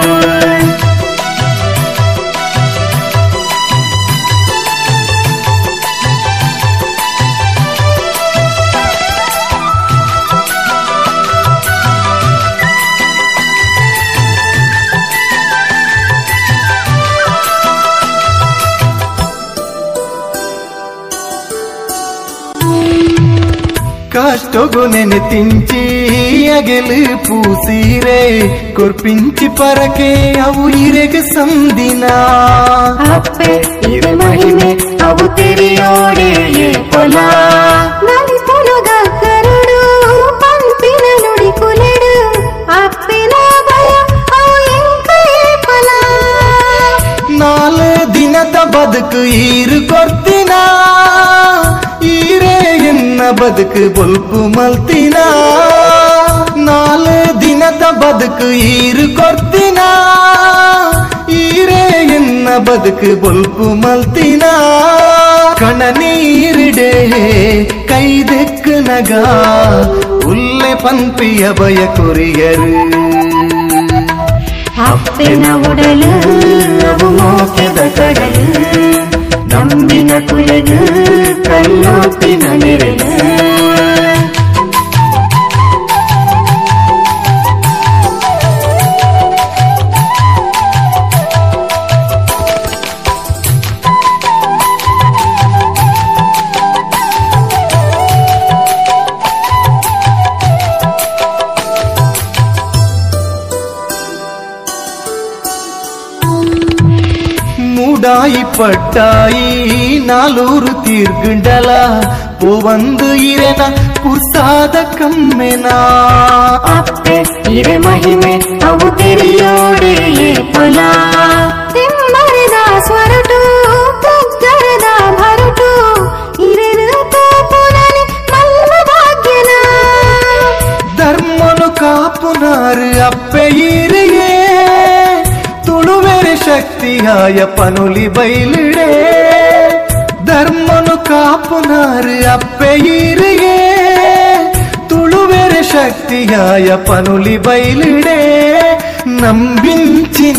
ಕಾಷ್ಟೊಗು ನೆನೆ ತಿಂಚಿ ಅಗೆಲು ಪೂಸೀರೆ ಕೊರ್ಪಿಂಚಿ ಪರಕೆ ಅವು ಇರೆಗೆ ಸಂದಿನ ಅಪ್ಪೆ ಇದು ಮಹಿಮೆ ಅವು ತೆರೆಯೋಡೆ ಪೊಲ ನಲಿ ಪೊಲುಗ ಕರಡು ಪಂಪಿನ ನುಡಿ ಕುಲೆಡು ಅಪ್ಪಿನ ಭಯ ಅವು ಎಂಕೇ ಫಲ ನಾಲ್ಕು ದಿನದ ಬದುಕು ಈರು ಕೊರ್ತಿನ ಈರೇ ಎನ್ನ ಬದುಕು ಬೊಲ್ಪು ಮಲ್ತಿನ ನಾಲ್ಕು ದಿನದ ಬದುಕು ಈರು ಕೊರ್ತಿನ ಈರೇ ಎನ್ನ ಬದುಕು ಬೊಲ್ಪು ಮಲ್ತಿನ ಕಣ ನೀರಿಡೆ ಕೈದೆಕ್ಕು ನಗ ಉಲ್ಲೆ ಪಂಪಿಯ ಭಯ ಕೊರಿಯರು ಅಪ್ಪೆನ ಉಡಲು ಅವು ಮೋಕೆದ ಕಡಲು ನಂಬಿನ ಕುಲೆಗೆ ಕಲ್ಲೋಟಿನ ನೆರಳು ಪಟ್ಟಾಯಿ ನಾಲೂರು ತೀರ್ಗುಂಡಲ ಪೋವಂದು ಇರೆನ ಕುರ್ಸಾದ ಕಮ್ಮೆನ ಅಪ್ಪೆ ಇರೆ ಮಹಿಮೆ ಅವು ತೆರೆಯೋಡೆ ಪೊಲ ತಿಮ್ಮರದ ಸ್ವರಟು ಮುಗ್ಧರದ ಭರಟು ಇರೆನ ತೋಪುನನೆ ಮಲ್ಲ ಭಾಗ್ಯನ ಧರ್ಮನು ಕಾಪುನಾರು ಅಪ್ಪೆ ಇರೆಯೇ ತುಳುವೆರೆ ಶಕ್ತಿಯಾಯ ಪನುಲಿ ಬೈಲಿಡೆ ಧರ್ಮನು ಕಾಪುನಾರು ಅಪ್ಪೆ ಇರೆಯೇ ತುಳುವೆರೆ ಶಕ್ತಿಯಾಯ ಪನುಲಿ ಬೈಲಿಡೆ ನಂಬಿಂಚಿನ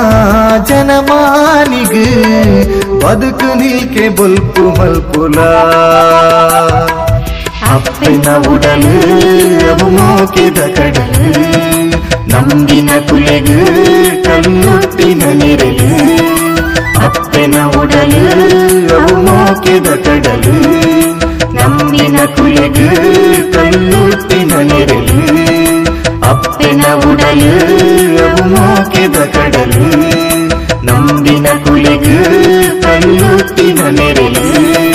ಜನಮಾನಿಗೆ ಬದುಕು ನಿಲ್ಕೆ ಬೊಲ್ಪು ಮಲ್ಪುಲ ಅಪ್ಪನ ಉಡಲು ಅವು ಮೋಕೆದ ಕಡಲು ನಂಬಿನ ಕುಲೆಗು ಕಲ್ಲುಟ್ಟಿನ ನೆರಳು ಅಪ್ಪನ ಉಡಲು ಅವು ಮೋಕೆದ ಕಡಲು ನಂಬಿನ ಕುಲೆಗು ಕಲ್ಲುಟ್ಟಿನ ನೆರಳು ಅಪ್ಪನ ಉಡಲು ಅವು ಮೋಕೆದ ಕಡಲು ನಂಬಿನ ಕುಲೆಗು ಕಲ್ಲುಟ್ಟಿನ ನೆರಳು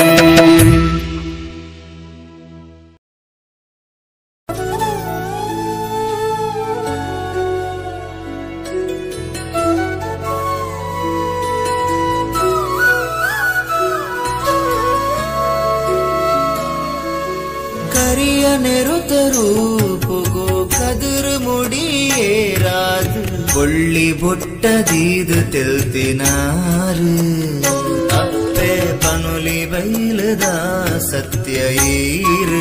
ನೆರುತರೂಪುಗೋ ಕದುರು ಮುಡಿಯೇರಾದು ಬೊಳ್ಳಿ ಬೊಟ್ಟದೀದು ತೆಲ್ತಿನಾರು ಅಪ್ಪೆ ಪನುಲಿ ಬೈಲದ ಸತ್ಯ ಈರು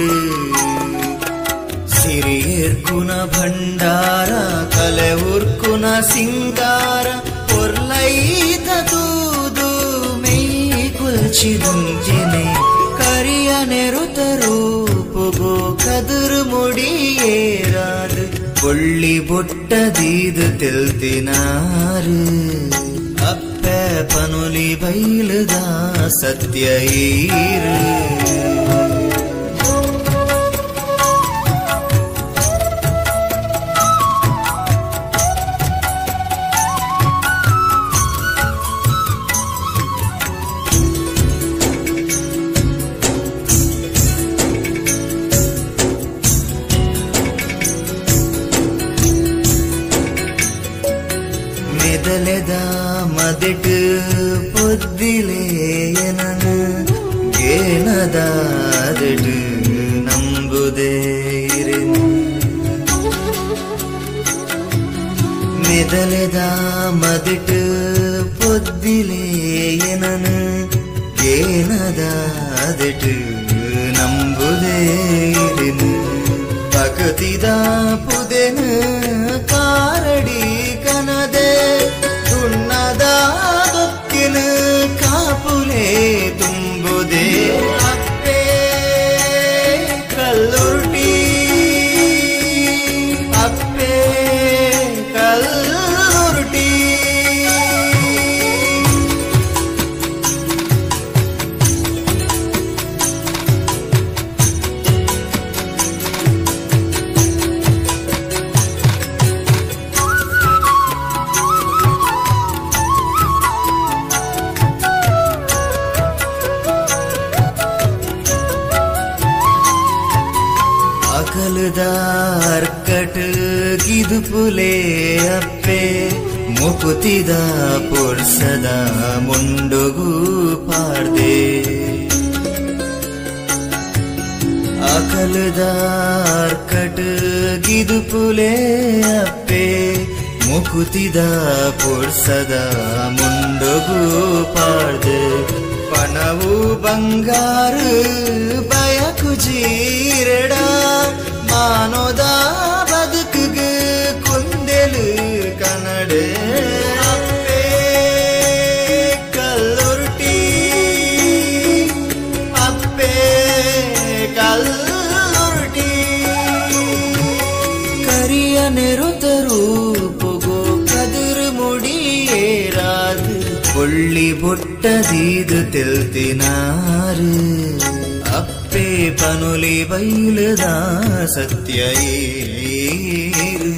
ಸಿರಿಯೇರ್ಕುನ ಭಂಡಾರ ಕಲೆ ಉರ್ಕುನ ಸಿಂಗಾರ ಪೊರ್ಲೈತ ತೂದು ಮೈ ಕುಲ್ಚಿದುಂಜಿನೆ ಕರಿಯ ನೆರುತರೂಪುಗೋ ಕದುರು ಮುಡಿಯೇರಾದು ಬೊಳ್ಳಿ ಬೊಟ್ಟದೀದು ತೆಲ್ತಿನಾರು ಅಪ್ಪೆ ಪನುಲಿ ಬೈಲದ ಸತ್ಯ ಈರು ಮೆದಲೆದ ಮದೆಟ್ ಪೊದ್ದಿಲೇಯನನು ಗೇನದ ಅದೆಟ್ ನಂಬುದೇ ಇರೆನು ಮೆದಲೆದ ಮದೆಟ್ ಪೊದ್ದಿಲೇಯನನು ಗೇನದ ಅದೆಟ್ ನಂಬುದೇ ಇರೆನು ಭಗತಿದ ಪುದೆನು ಕಾರಡಿ ಕನದೆ ತುಣ್ಣದ ದೊಕ್ಕಿನ ಕಾಪುಲೆ ತುಂಬುದೆ ಅಪ್ಪೆ ಕಲ್ಲುರ್ಟಿ ಅಪ್ಪೆ ಕಲ್ಲುರ್ಟಿ ಅಕಲದಾರ್ಕಟ್ ಗಿದುಪುಲೆ ಅಪ್ಪೆ ಮುಕುತಿದ ಪುರ್ಸದ ಮುಂಡುಗು ಪಾಡ್ದೆ ಅಕಲದಾರ್ಕಟ್ ಗಿದುಪುಲೆ ಅಪ್ಪೆ ಮುಕುತಿದ ಪುರ್ಸದ ಮುಂಡುಗು ಪಾಡ್ದೆ ಪನವು ಬಂಗಾರು ಬಯಕು ಜೀರಡ ಮಾನೋದ ಬದುಕುಗೆ ಕುಂದೆಲು ಕನ್ನಡೆ ಅಪ್ಪೆ ಕಲ್ಲುರ್ಟಿ ಅಪ್ಪೆ ಕಲ್ಲುರ್ಟಿ ಕರಿಯ ನೆರುತರೂಪುಗೋ ಕದುರು ಮುಡಿಯೇರಾದು ಬೊಳ್ಳಿ ಬೊಟ್ಟದೀದು ತೆಲ್ತಿನಾರು ಅಪ್ಪೆ ಪನುಲಿ ಬೈಲದ ಸತ್ಯ ಈರು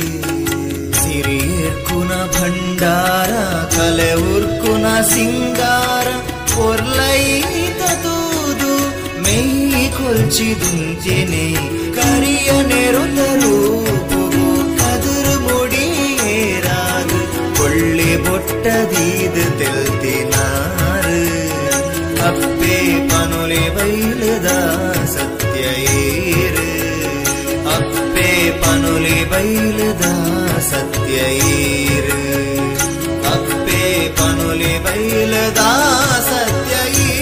ಸಿರಿಯೇರ್ಕುನ ಭಂಡಾರ ಕಲೆ ಉರ್ಕುನ ಸಿಂಗಾರ ಪೊರ್ಲೈತ ತೂದು ಮೇಯಿ ಕೊಲ್ಚಿದುಂತೆನೆ ಕರಿಯ ನೆರುತರು ಪುಗು ಕದುರು ಮುಡಿಯೇರಾದು ಕೊಳ್ಳಿ ಬೊಟ್ಟದೀದು ತೆಲ್ತಿನಾರು ಅಪ್ಪೆ ಪನುಲೆ ಬೈಲದ ಸತ್ಯ ಏರು ಅಪ್ಪೆ ಪನುಲೆ ಬೈಲದ ಸತ್ಯ ಏರು ಅಪ್ಪೆ ಪನುಲೆ ಬೈಲದ ಸತ್ಯ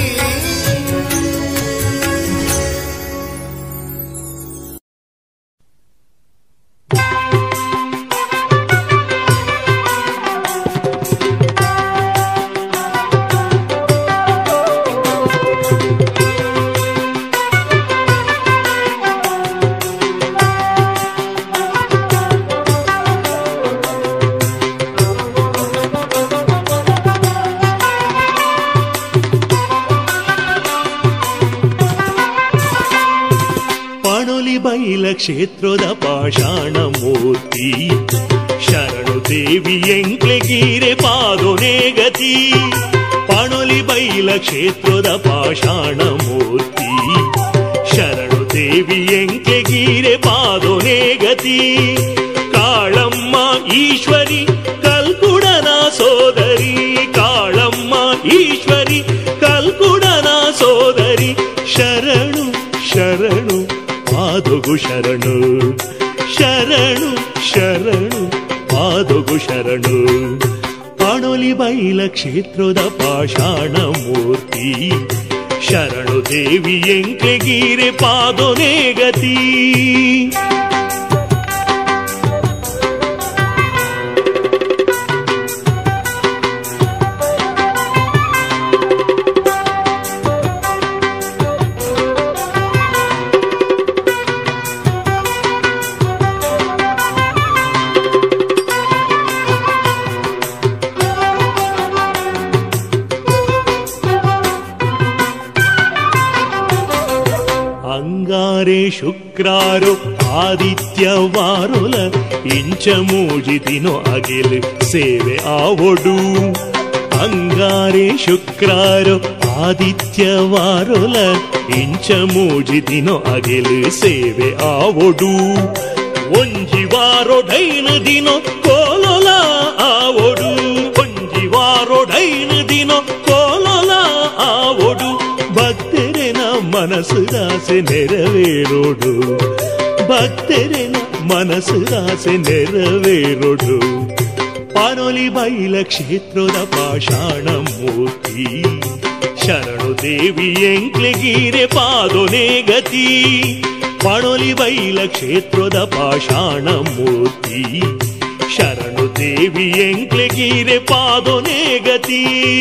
ಕ್ಷೇತ್ರದ ಪಾಷಾಣ ಮೂರ್ತಿ ಶರಣು ದೇವಿ ಎಂಕ್ಲೆಗೀರೆ ಪಾದೊನೆ ಗತಿ ಪಾಣೊಲಿ ಬೈಲ ಕ್ಷೇತ್ರದ ಪಾಷಾಣ ಮೂರ್ತಿ ಶರಣು ದೇವಿ ಎಂಕ್ಲೆಗೀರೆ ಪಾದೊನೆ ಗತಿ ಕಾಳಮ್ಮ ಈಶ್ವರಿ ಕಲ್ಕುಡನ ಸೋದರಿ ಕಾಳಮ್ಮ ಈಶ್ವರಿ ಕಲ್ಕುಡನ ಸೋದರಿ ಶರಣು ಶರಣು ಪಾದೊಗು ಶರಣು ಶರಣು ಶರಣು ಪಾದೊಗು ಶರಣು ಪಾಣೊಲಿ ಬೈಲ ಕ್ಷೇತ್ರದ ಪಾಷಾಣ ಮೂರ್ತಿ ಶರಣು ದೇವಿ ಎಂಕ್ಲೆಗೀರೆ ಪಾದೊನೆ ಗತಿ ಶುಕ್ರಾರು ಆದಿತ್ಯವಾರುಲ ಇಂಚ ಮೂಜಿ ದಿನೋ ಅಗಿಲ್ ಸೇವೆ ಆವೊಡು ಅಂಗಾರೆ ಶುಕ್ರಾರು ಆದಿತ್ಯವಾರುಲ ಇಂಚ ಮೂಜಿ ದಿನೋ ಅಗಿಲ್ ಸೇವೆ ಆವೊಡು ಒಂಜಿ ವಾರೊಡೈನ ದಿನೋ ಕೋಲೊಲ ಆವೊಡು ಒಂಜಿ ವಾರೊಡೈನ ದಿನೋ ಕೋಲೊಲ ಆವೊಡು ಭಕ್ತರೆನ ಮನಸ್ಸು ದಾಸೆ ನೆರವೇರೋಡು ಭಕ್ತರೆನ ಮನಸ್ಸು ದಾಸೆ ನೆರವೇರೋಡು ಪಾಣೊಲಿ ಬೈಲ ಕ್ಷೇತ್ರದ ಪಾಷಾಣ ಮೂರ್ತಿ ಶರಣು ದೇವಿ ಎಂಕ್ಲೆಗೀರೆ ಪಾದೊನೆ ಗತಿ ಪಾಣೊಲಿ ಬೈಲ ಕ್ಷೇತ್ರದ ಪಾಷಾಣ ಮೂರ್ತಿ ಶರಣು ದೇವಿ ಎಂಕ್ಲೆಗೀರೆ ಪಾದೊನೆ ಗತಿ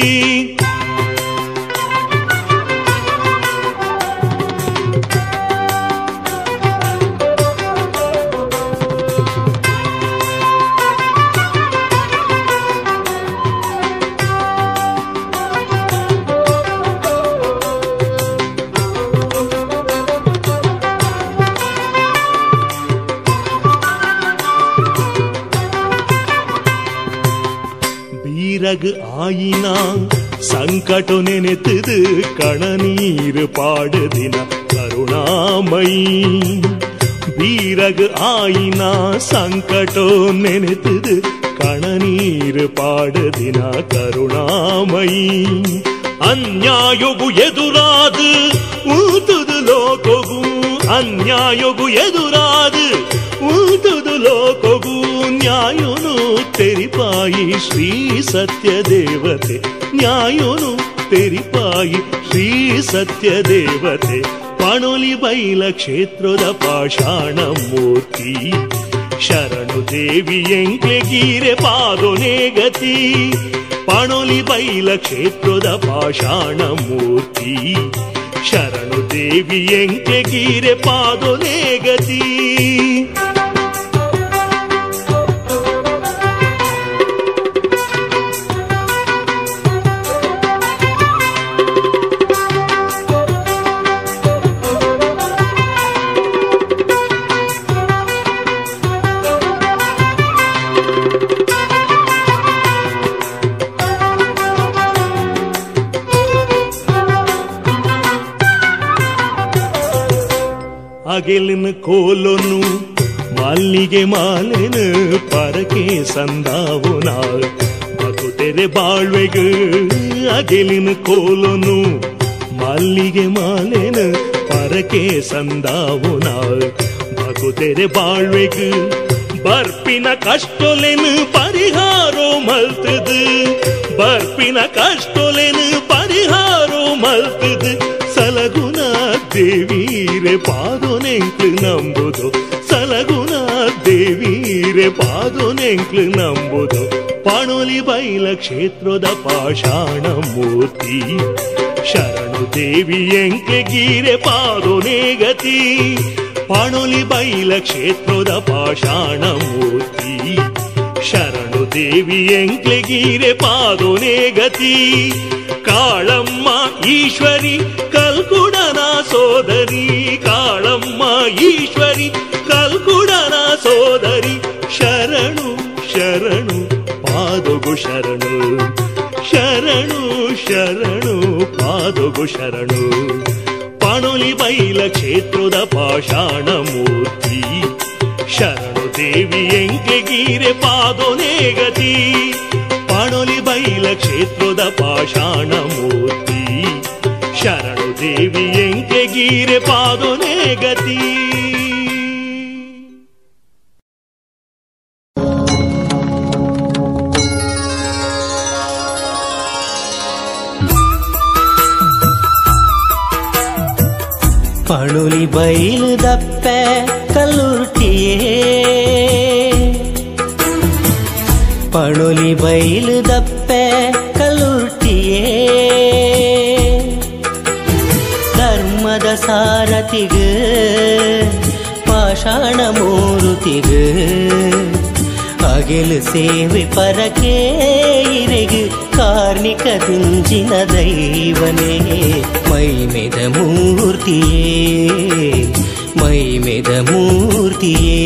ரகு ஆயினா சங்கடோ நினைத்தது கணநீர் பாடுதின கருணாமயி வீரகு ஆயினா சங்கடோ நினைத்தது கணநீர் பாடுதின கருணாமயி ಅನ್ಯಾಯೊಗು ಎದುರಾದು ಊತುದು ಲೋಕಗು ಅನ್ಯಾಯೊಗು ಎದುರಾದು ಊತುದು ಲೋಕಗು ನ್ಯಾಯನು ತೆರಿಪಾಯಿ ಶ್ರೀ ಸತ್ಯ ದೇವತೆ ನ್ಯಾಯನು ತೆರಿಪಾಯಿ ಶ್ರೀ ಸತ್ಯ ದೇವತೆ ಪಾಣೊಲಿ ಬೈಲ ಕ್ಷೇತ್ರದ ಪಾಷಾಣ ಮೂರ್ತಿ ಶರಣು ದೇವಿ ಎಂಕ್ಲೆಗೀರೆ ಪಾದೊನೆ ಗತಿ ಪಾಣೊಲಿ ಬೈಲ ಕ್ಷೇತ್ರದ ಪಾಷಾಣ ಮೂರ್ತಿ ಶರಣು ದೇವಿ ಎಂಕ್ಲೆಗೀರೆ ಪಾದೊನೆ ಗತಿ ಅಗೆಲಿನ ಕೋಲೊನು ಮಲ್ಲಿಗೆ ಮಾಲೆನ ಪರಕೆ ಸಂದಾವುನ ಬಕುತೆರೆ ಬಾಳ್ವೆಗ ಅಗೆಲಿನ ಕೋಲೊನು ಮಲ್ಲಿಗೆ ಮಾಲೆನ ಪರಕೆ ಸಂದಾವುನ ಬಕುತೆರೆ ಬಾಳ್ವೆಗ ಬರ್ಪಿನ ಕಷ್ಟೊಲೆನು ಪರಿಹಾರೋ ಮಲ್ತದು ಬರ್ಪಿನ ಕಷ್ಟೊಲೆನು ಪರಿಹಾರೋ ಮಲ್ತದು ಸಲಗುಣ ದೇವೀರೆ ಪಾದೊನೆಂಕ್ಲು ನಂಬುದು ಸಲಗುಣ ದೇವೀರೆ ಪಾದೊನೆಂಕ್ಲು ನಂಬುದು ಪಾಣೋಲಿ ಬೈಲ ಕ್ಷೇತ್ರದ ಪಾಷಾಣ ಮೂರ್ತಿ ಶರಣು ದೇವಿ ಎಂಕೆ ಗೀರೆ ಪಾದೊನೆ ಗತಿ ಪಾಣೋಲಿ ಬೈಲ ಕ್ಷೇತ್ರದ ಪಾಷಾಣ ಮೂರ್ತಿ ಶರಣು ದೇವಿ ಎಂಕ್ಲೆ ಗೀರೆ ಪಾದೊನೆ ಗತಿ ಕಾಳಮ್ಮ ಈಶ್ವರಿ ಕಲ್ಕುಡನ ಸೋದರಿ ಕಾಳಮ್ಮ ಈಶ್ವರಿ ಕಲ್ಕುಡನ ಸೋದರಿ ಶರಣು ಶರಣು ಪಾದೊಗು ಶರಣು ಶರಣು ಶರಣು ಪಾದೊಗು ಶರಣು ಪಾಣೋಲಿ ಬೈಲ ಕ್ಷೇತ್ರದ ಪಾಷಾಣ ಮೂರ್ತಿ ಶರಣು ದೇವಿ ಎಂಕೆ ಗೀರೆ ಪಾದೊನೆ ಗತಿ ಪಾಣೋಲಿ ಬೈಲ ಕ್ಷೇತ್ರದ ಪಾಷಾಣ ಮೂರ್ತಿ ಶರಣು ದೇವಿ ಎಂಕೆ ಗೀರೆ ಪಾದೊನೆ ಗತಿ ಪಣುಲಿ ಬೈಲು ದಪ್ಪೆ ಕಲ್ಲುರ್ಟಿಯೇ ಪಣುಲಿ ಬೈಲು ದಪ್ಪೆ ಕಲ್ಲುರ್ಟಿಯೇ ಧರ್ಮದ ಸಾರಥಿಗ ಪಾಷಾಣ ಮೂರುತಿಗ ಅಗೆಲು ಸೇವೆ ಪರಕೆ ಇರೆಗು ಕಾರ್ಣಿಕ ದಿಂಜಿನ ದೈವನೇ ಮೈಮೆದ ಮೂರ್ತಿಯೇ ಮೈಮೆದ ಮೂರ್ತಿಯೇ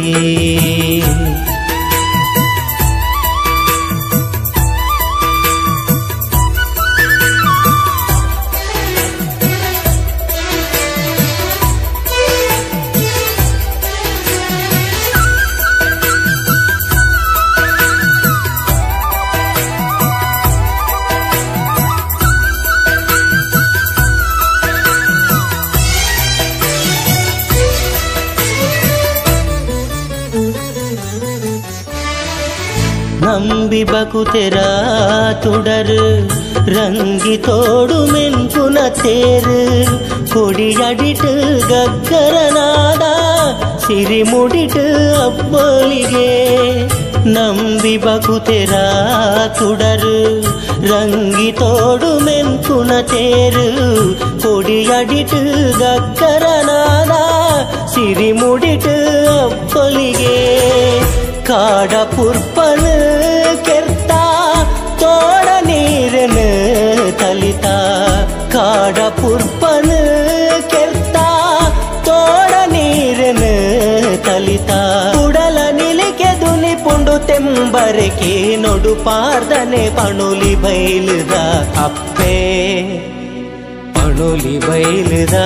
ನಂಬಿ ಬಕುತೆರ ತುಡರು ರಂಗಿ ತೋಡು ಮೆನ್ಪುನ ತೇರು ಕೊಡಿಯಡಿಟು ಗಗ್ಗರನಾದ ಸಿರಿ ಮುಡಿಟು ಅಬ್ಬಲಿಗೆ ನಂಬಿ ಬಕುತೆರ ತುಡರು ರಂಗಿ ತೋಡು ಮೆನ್ಪುನ ತೇರು ಕೊಡಿಯಡಿಟು ಗಗ್ಗರನಾದ ಸಿರಿ ಮುಡಿಟು ಅಬ್ಬಲಿಗೆ ಕಾಡ ಪುರ್ಪನು ಕೆರ್ತ ತೋಡ ನೀರನು ತಲಿತ ಕಾಡ ಪುರ್ಪನು ಕೆರ್ತ ತೋಡ ನೀರನು ತಲಿತ ಉಡಲ ನಿಲಿಕೆ ದುನಿ ಪುಂಡು ತೆಂಬರಕೆ ನೊಡು ಪಾರ್ದನೆ ಪಣುಲಿ ಬೈಲುದ ಅಪ್ಪೆ ಪಣುಲಿ ಬೈಲುದ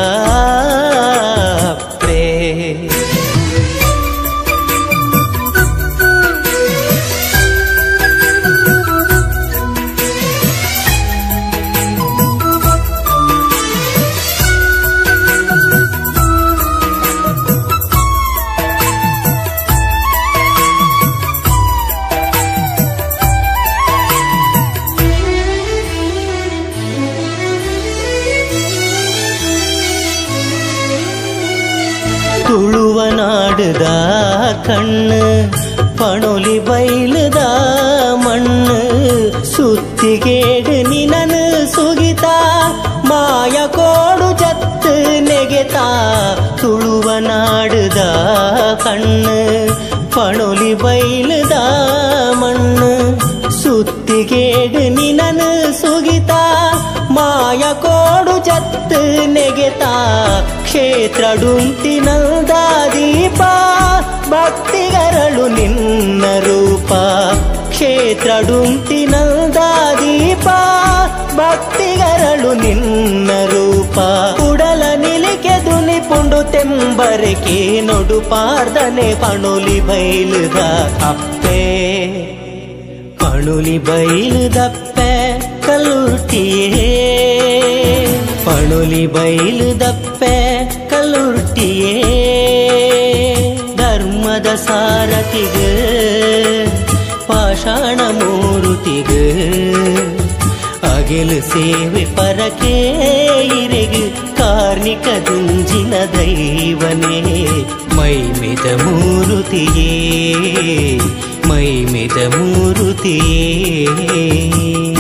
ಅಪ್ಪೆ ತುಳುವನಾಡುದ ಕಣ್ಣು ಪಣೊಲಿ ಬೈಲುದ ಮಣ್ಣು ಸುತ್ತಿಗೇಡು ನಿನನು ಸುಗಿತ ಮಾಯ ಕೋಡು ಜತ್ತು ನೆಗೆತ ತುಳುವನಾಡುದ ಕಣ್ಣು ಪಣೊಲಿ ಬೈಲುದ ಮಣ್ಣು ಸುತ್ತಿಗೇಡು ನಿನನು ಸುಗಿತ ಮಾಯ ಕೋಡು ಜತ್ತು ನೆಗೆತ ಕ್ಷೇತ್ರಡುಂತಿನಲ್ದ ದೀಪ ಭಕ್ತಿಗರಳು ನಿನ್ನ ರೂಪ ಕ್ಷೇತ್ರಡುಂತಿನಲ್ದ ದೀಪ ಭಕ್ತಿಗರಳು ನಿನ್ನ ರೂಪ ಉಡಲ ನಿಲಿಕೆ ದುನಿ ಪುಂಡು ತೆಂಬರಕೆ ನೊಡು ಪಾರ್ದನೆ ಪಣುಲಿ ಬೈಲುದ ಅಪ್ಪೆ ಪಣುಲಿ ಬೈಲುದಪ್ಪೆ ಕಲ್ಲುರ್ಟಿಯೇ ಪಣುಲಿ ಬೈಲುದಪ್ಪೆ ಕಲ್ಲುರ್ಟಿಯೇ ಧರ್ಮದ ಸಾರಥಿಗ ಪಾಷಾಣ ಮೂರುತಿಗ ಅಗೆಲು ಸೇವೆ ಪರಕೆ ಇರೆಗು ಕಾರ್ಣಿಕ ದುಂಜಿನ ದೈವನೇ ಮೈಮೆದ ಮೂರುತಿಯೇ ಮೈಮೆದ ಮೂರುತಿಯೇ